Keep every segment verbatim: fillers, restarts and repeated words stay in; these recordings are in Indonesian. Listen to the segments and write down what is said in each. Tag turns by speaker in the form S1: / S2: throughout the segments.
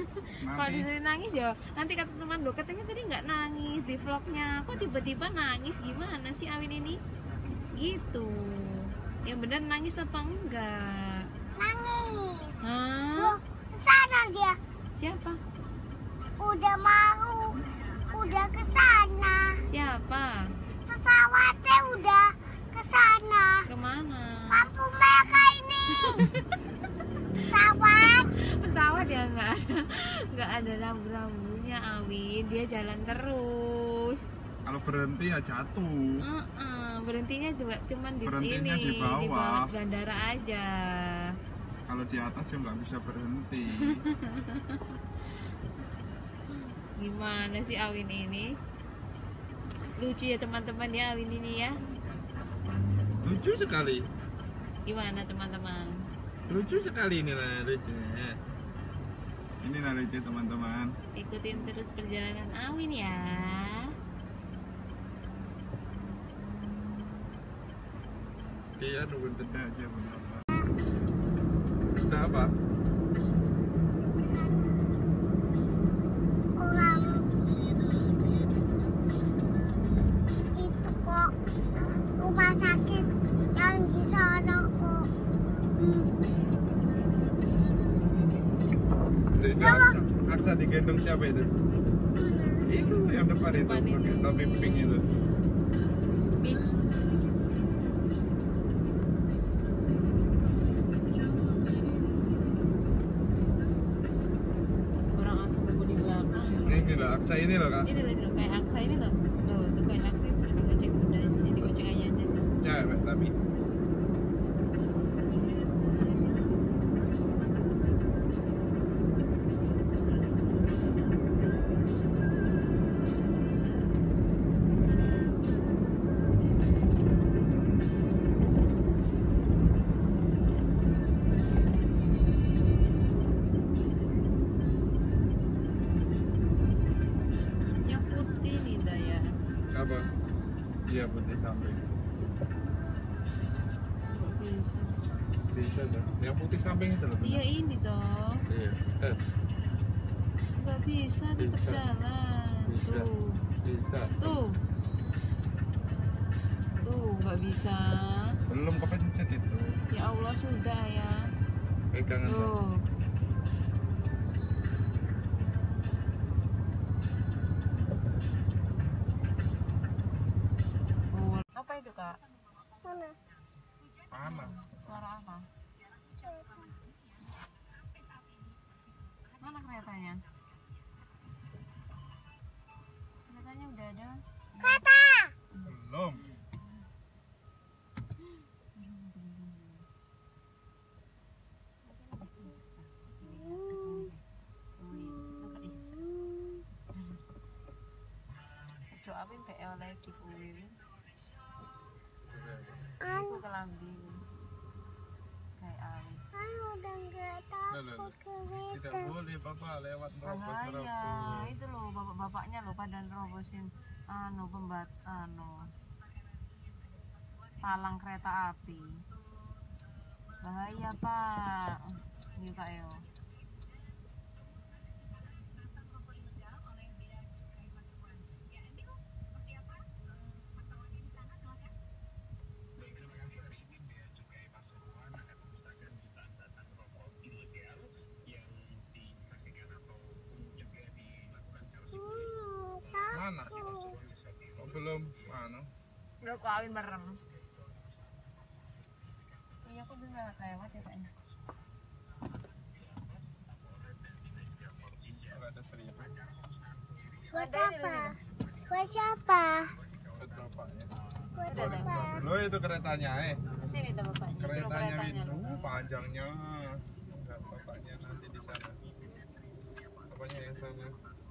S1: Kalau disuruh nangis ya nanti kata teman lo katanya tadi nggak nangis di vlognya, kok tiba-tiba nangis, gimana sih Awin ini gitu. Yang benar nangis apa enggak?
S2: Nangis.
S1: Hah?
S2: Loh, kesana dia.
S1: Siapa?
S2: Udah mau, udah kesana.
S1: Siapa?
S2: Pesawatnya udah kesana.
S1: Kemana?
S2: Lampu merah ini. Pesawat.
S1: Pesawat ya nggak ada, nggak ada rambu-rambunya Awin, dia jalan terus.
S3: Kalau berhenti ya jatuh.
S1: Uh -uh, berhentinya cuma cuman di
S3: Berhentinya
S1: ini
S3: di bawah.
S1: di bawah bandara aja.
S3: Kalau di atas ya nggak bisa berhenti.
S1: Gimana sih Awin ini? Lucu ya teman-teman ya Awin ini ya.
S3: Lucu sekali.
S1: Gimana teman-teman?
S3: Lucu sekali ini lah lucunya. Ini lah lucu teman-teman.
S1: Ikutin terus perjalanan Awin ya.
S3: Dia nungguin tenda aja benar. Tenda apa?
S2: Orang itu kok rumah sakit yang di sana kok. Hmm.
S3: Itu Aksa, Aksa digendong siapa itu? Itu yang depan itu,
S1: Depan
S3: pakai
S1: itu.
S3: topi pink itu.
S1: Beach. Orang asal buku di belakang.
S3: Ini loh, Aksa ini loh kak.
S1: Ini loh, ini loh, kayak Aksa ini loh. Loh, tuh kayak Aksa itu udah digoceng, udah jadi goceng ayahnya tuh.
S3: Cewek tapi.
S1: Yang putih nih dah ya.
S3: Apa? Iya putih samping.
S1: Kok bisa?
S3: Bisa tuh. Yang putih samping itu loh.
S1: Iya ini toh.
S3: Iya. Eh,
S1: Nggak bisa tetap
S3: Bisa.
S1: jalan.
S3: Bisa.
S1: Tuh.
S3: bisa.
S1: Tuh. Tuh, nggak bisa.
S3: Belum kepencet itu.
S1: Ya Allah sudah ya.
S3: Pegangan Bang.
S1: Tuh. Oh, apa itu kak?
S2: Mana?
S3: Mana?
S1: Suara apa? Mana keretanya? Keretanya udah ada.
S2: Kata.
S3: Belum.
S1: Awin kayak oleh kipuin.
S2: An,
S1: Aku kelambi. Kayak Awin.
S2: an udah nggak takut
S3: Tidak
S2: kereta.
S3: boleh bapak lewat nerobos
S1: Bahaya,
S3: nerobos.
S1: itu loh bapak-bapaknya loh pada nerobosin anu pembat anu palang kereta api. Bahaya pak. Ini kak yo.
S2: Hmm,
S3: Mana?
S2: takut.
S3: Kok belum? Mana?
S1: Udah kok Awin merem. Iya aku belum lewat lewat ya kayaknya.
S3: Kalau ada seribu.
S2: Buat
S1: Ada ini
S2: apa?
S1: loh,
S2: Buat siapa?
S3: Buat bapaknya.
S2: Buat
S1: Ada, ada.
S2: apa?
S3: Lo itu keretanya eh.
S1: Kesini tuh bapaknya. Itu loh
S3: Keretanya
S1: keretanya
S3: itu
S1: loh.
S3: panjangnya. Enggak bapaknya nanti di sana. Bapaknya yang sana.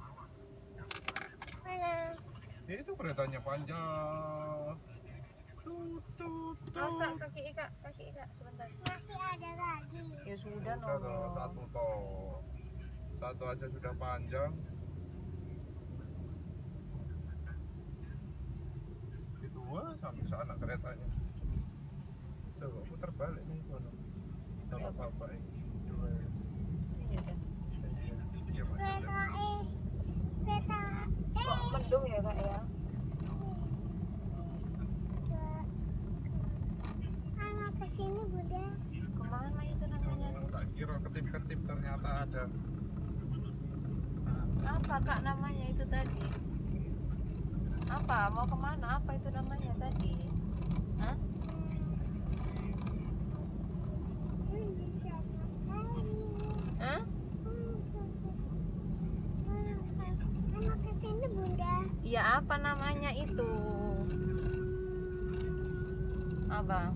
S2: Mana?
S3: Ya, itu keretanya panjang. Tut tut
S1: Awas kak,
S3: tut.
S1: kaki Ika, kaki Ika sebentar.
S2: Masih ada lagi.
S1: Ya sudah
S3: Udah toh,
S1: no.
S3: satu toh. Satu aja sudah panjang. Itu wah sampai sana keretanya. Coba putar balik nih kono. Sama
S1: Siapa?
S3: bapak ini. Dua.
S1: Iya kan.
S3: Iya, iya, Mas. kira ketip-ketip ternyata ada.
S1: Apa kak namanya itu tadi? Apa? Mau kemana? Apa itu namanya tadi? Hah? Hah?
S2: Mama kesini bunda.
S1: Ya apa namanya itu? Apa?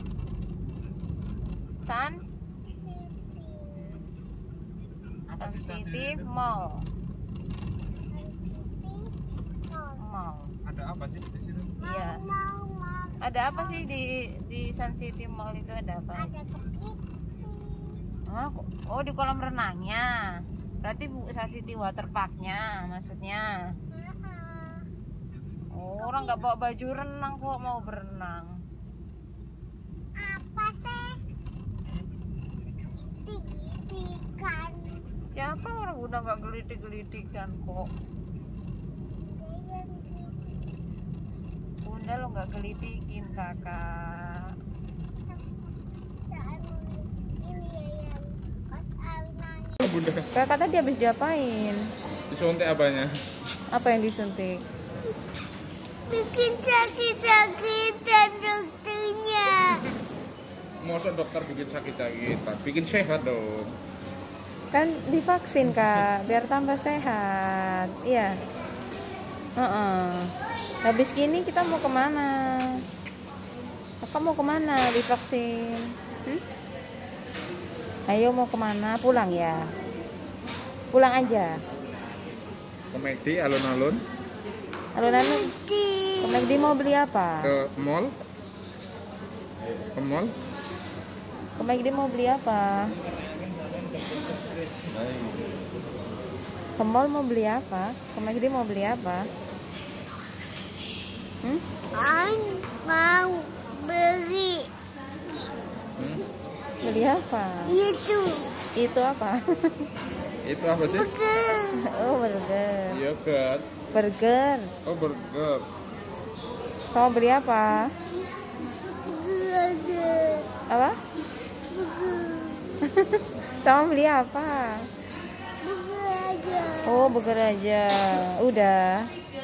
S1: Sun
S3: Apa
S1: Sun
S3: sih Sun
S1: City
S3: itu?
S1: Mall.
S2: Mau
S1: Mall.
S3: Ada apa sih di situ?
S1: Iya.
S2: mau mau.
S1: Ada apa sih di di Sun City Mall itu ada apa?
S2: Ada kepiting.
S1: Oh, kok- oh di kolam renangnya. Berarti Bu Sun City Water Parknya maksudnya. Oh, orang nggak bawa baju renang kok mau berenang.
S2: Apa sih? Gelitik-gelitikan.
S1: Siapa orang udah nggak gelitik-gelitikan kok.
S2: Dia yang gelitik.
S1: Bunda lo nggak gelitikin kakak.
S2: Anu, ini ya yang pas Al nangis.
S3: Oh, Bunda,
S1: Kakak tadi habis diapain?
S3: disuntik apanya?
S1: Apa yang disuntik?
S2: Bikin sakit-sakitan dokternya.
S3: Masa dokter bikin sakit-sakitan, bikin sehat dong.
S1: Kan divaksin kak, biar tambah sehat. Iya. Heeh. Habis gini kita mau kemana? Kakak mau kemana divaksin? Hmm? Ayo mau kemana? Pulang ya? Pulang aja.
S3: Ke McD alun-alun,
S1: Alun-alun. Ke McD mau beli apa?
S3: ke mall, ke mall.
S1: Ke McD mau beli apa? Ke mall mau beli apa? Ke McD mau beli apa? Hmm?
S2: An mau beli
S3: Hmm?
S1: Beli apa?
S2: itu
S1: Itu apa?
S3: Itu apa sih?
S2: burger.
S1: Oh, burger.
S3: Yogurt.
S1: Burger.
S3: Oh, burger.
S1: Kamu beli apa?
S2: Burger.
S1: Apa?
S2: Burger.
S1: Kamu beli apa?
S2: Burger aja.
S1: Oh, burger aja. Udah.